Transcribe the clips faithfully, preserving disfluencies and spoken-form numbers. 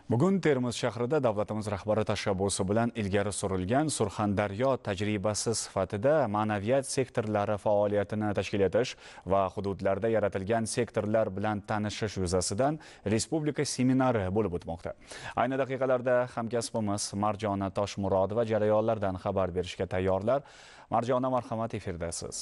Bugun Termiz shahrida davlatimiz rahbari tashabbusi bilan ilgari surilgan Surxondaryo tajribasi sifatida ma'naviyat sektorlari faoliyatini tashkil etish va hududlarda yaratilgan sektorlar bilan tanishish yuzasidan respublika seminari bo'lib o'tmoqda. Ayni daqiqalarda hamkasbimiz Marjona Toshmurodova jarayonlardan xabar berishga tayyorlar. Marjona, marhamat, efirdasiz.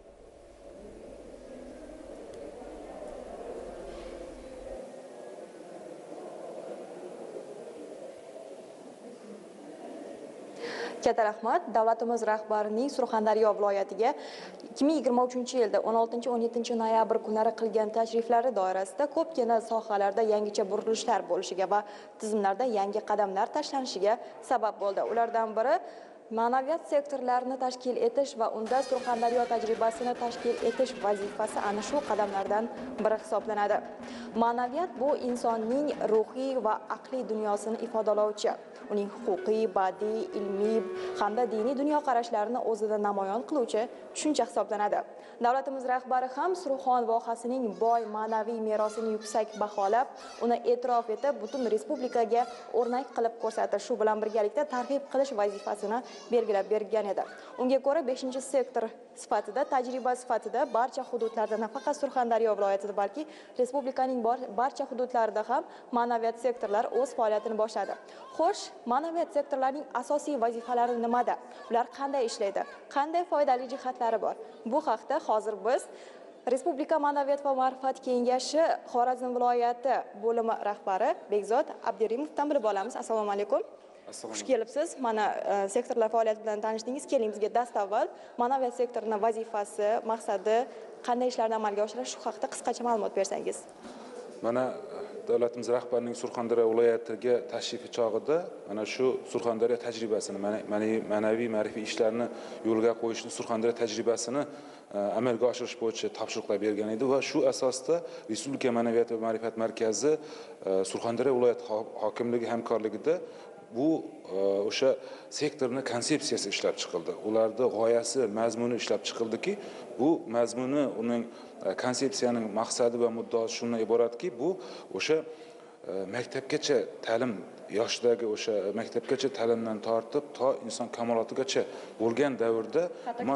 Katta rahmat. Davlatimiz rahbarining Surxondaryo viloyatiga ikki ming yigirma uchinchi yilda o'n oltinchi o'n yettinchi noyabr kunlari qilgan tashriflari doirasida ko'pgina sohalarda yangicha burilishlar bo'lishiga va tizimlarda yangi qadamlar tashlanishiga sabab bo'ldi. Ulardan biri ma'naviyat sektorlarini tashkil etish va unda Surxondaryo tajribasini tashkil etish vazifasi ana shu qadamlardan biri hisoblanadi. Ma'naviyat bu insonning ruhiy va aqliy dunyosini ifodalovchi, uning huquqiy, badiiy, ilmiy hamda diniy dunyoqarashlarini o'zida namoyon qiluvchi tushuncha hisoblanadi. Davlatimiz rahbari ham Surxon vohasining boy ma'naviy merosini yuksak baholab, uni e'tirof etib, butun respublikaga o'rnak qilib ko'rsatish, shu bilan birgalikda targ'ib qilish vazifasini belgilab bergan edi. Unga ko'ra beshinchi sektor sifatida, tajriba sifatida barcha hududlarda, nafaqat Surxondaryo viloyatida, balki respublikaning barcha hududlarida ham ma'naviyat sektorlari o'z faoliyatini boshladi. Xo'sh, ma'naviyat sektorlarining asosiy vazifalari nimada? Ular qanday ishlaydi? Qanday foydali jihatlari bor? Bu haqda hozir biz Respublika Ma'naviyat va ma'rifat kengashi Xorazm viloyati bo'limi rahbari Bekzod Abdurimovdan bilib olamiz. Assalomu alaykum. Xush kelibsiz. Mana sektorlar faoliyati bilan tanishdingiz. Keling, bizga dastavval ma'naviyat sektorining vazifasi, maqsadi, qanday ishlarni amalga oshirish, shu haqida qisqacha ma'lumot bersangiz. Mana davlatimiz rahbarining Surxondaryo viloyatiga tashrifi chog'ida mana shu Surxondaryo tajribasini, ma'naviy ma'rifiy ishlarni yo'lga qo'yishni, Surxondaryo tajribasini amalga oshirish bo'yicha topshiriqlar bergan edi va shu asosda Respublika Ma'naviyat va ma'rifat markazi Surxondaryo viloyati hokimligi hamkorligida bu o'sha sektorni konsepsiyasi ishlab chiqildi. Ularda g'oyasi, mazmuni ishlab chiqildiki, bu mazmuni, uning konsepsiyaning maqsadi va muddaosi shundan iboratki, bu o'sha maktabgacha ta'lim, yoshdagi o'sha maktabgacha ta'limdan tortib to inson kamolotigacha bo'lgan davrda,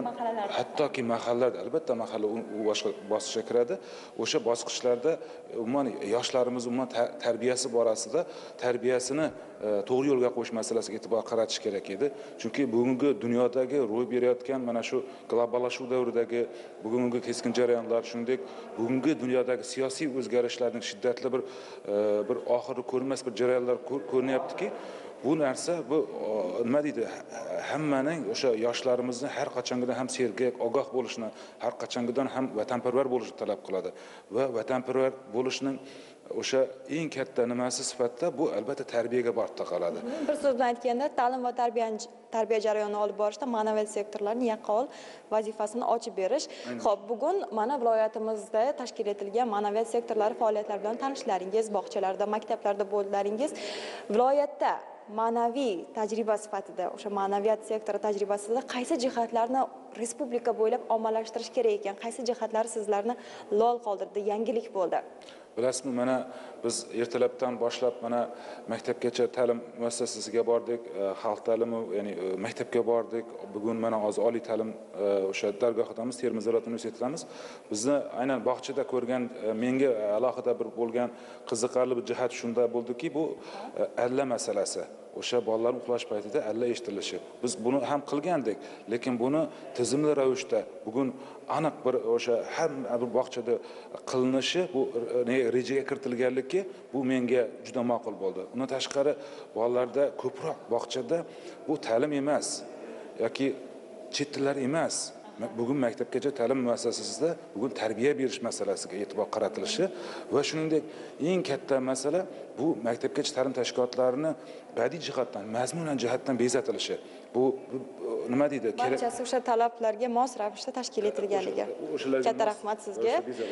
hattoki mahallalarda, albatta mahalla u boshqa bosqichga kiradi. O'sha bosqichlarda umuman yoshlarimiz umuman tarbiyasi borasida tarbiyasini to'g'ri yo'lga qo'yish masalasiga e'tibor qaratish kerak edi. Chunki bugungi dunyodagi ro'y berayotgan mana shu globallashuv davridagi bugungi keskin jarayonlar, shuningdek bugungi dunyodagi siyosiy o'zgarishlarning shiddatli bir bir oxiri ko'rinmas bir jarayonlar ko'rinyaptiki, bu narsa bu nima deydi, hammaning o'sha yoshlarimizni har qachongidan ham sergak, ogoh bo'lishni, har qachongidan ham vatanparvar bo'lishni talab qiladi va vatanparvar bo'lishning o'sha eng katta nimasi sifatida bu albatta tarbiyaga borib taqaladi. Bir so'z bilan aytganda, ta'lim va tarbiya tarbiya jarayonini olib borishda ma'naviyat sektorlarining yaqqol vazifasini ochib berish. Xo'p, bugun mana viloyatimizda tashkil etilgan ma'naviyat sektorlari faoliyatlari bilan tanishlaringiz, bog'chalarda, maktablarda bo'ldingiz. Viloyatda ma'naviy tajriba sifatida, o'sha ma'naviyat sektori tajribasida qaysi jihatlarni respublika bo'ylab ommalashtirish kerak ekan? Qaysi jihatlari sizlarni lol qoldirdi, yangilik bo'ldi? Bilasizmi, mana biz ertalabdan boshlab mana maktabgacha ta'lim muassasasiga bordik, xalq ta'limi, ya'ni maktabga bordik. Bugun mana hozir oliy ta'lim o'sha dargohidamiz, Termiz davlat universitetidamiz. Bizni aynan bog'chada ko'rgan, menga alohida bir bo'lgan qiziqarli bir jihat shunda bo'ldiki, bu alla masalasi. O'sha bolalar uxlash paytida alla eshitilishi. Biz buni ham qilgandik, lekin buni tizimli ravishda bugun aniq bir o'sha har bir bog'chada qilinishi, bu rejaga kiritilganligi bu menga juda ma'qul bo'ldi. Undan tashqari bolalarda ko'proq bog'chada bu ta'lim emas yoki chet tillar emas, bugun maktabgacha ta'lim muassasasida bugun tarbiya berish masalasiga e'tibor qaratilishi va shuningdek eng katta masala bu maktabgacha ta'lim tashkilotlarini badiiy jihatdan, mazmunan jihatdan bezatilishi. Bu nima deydi? Barchasi o'sha talablarga mos ravishda tashkil etilganligi. Katta rahmat sizga.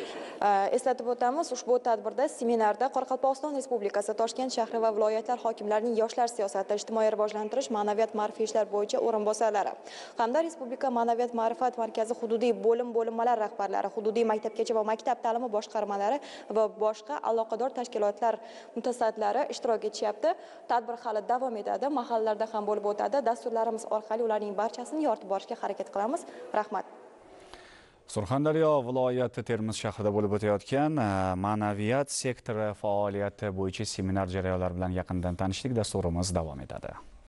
Eslatib o'tamiz, ushbu tadbirda seminarda Qoraqalpog'iston Respublikasi Toshkent shahri va viloyatlar hokimlarining yoshlar siyosati, ijtimoiy rivojlantirish, ma'naviyat ma'rifiy ishlar bo'yicha o'rinbosarlari hamda Respublika Ma'naviyat ma'rifat ma'lumot markazi hududiy bo'lim bo'linmalar rahbarlari, hududiy maktabgacha va maktab ta'limi boshqarmalari va boshqa aloqador tashkilotlar mutasaddilari ishtirok etishyapti. Tadbir hali davom etadi, mahallalarda ham bo'lib o'tadi. Dasturlarimiz orqali ularning barchasini yoritib borishga harakat qilamiz. Rahmat. Surxondaryo viloyati Termiz shahrida bo'lib o'tayotgan ma'naviyat sektori faoliyati bo'yicha seminar jarayonlari bilan yaqindan tanishdik. Dasturimiz davom etadi.